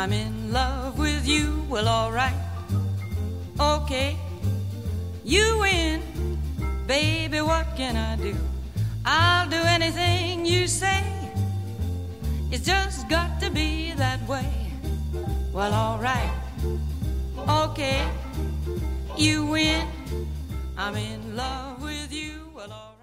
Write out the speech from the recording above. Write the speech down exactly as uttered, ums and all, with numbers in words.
I'm in love with you. Well, all right, okay, you win. Baby, what can I do? I'll do anything you say. It's just got to be that way. Well, all right, okay, you win. I'm in love with you. Well, all right.